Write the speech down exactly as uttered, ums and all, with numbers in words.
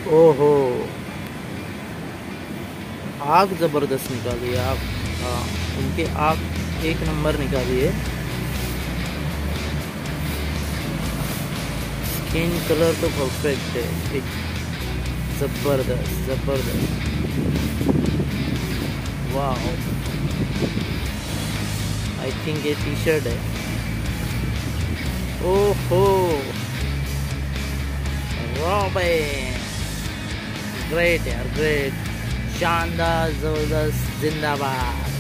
ओहो, आग जबरदस्त निकाली है आग। हाँ, उनके आग एक नंबर निकाली है। स्किन कलर तो परफेक्ट है, एक जबरदस्त जबरदस्त। वाह, आई थिंक ये टी शर्ट है। ओहो, रॉबिन, ग्रेट यार, ग्रेट, शानदार, जबरदस्त, जिंदाबाद।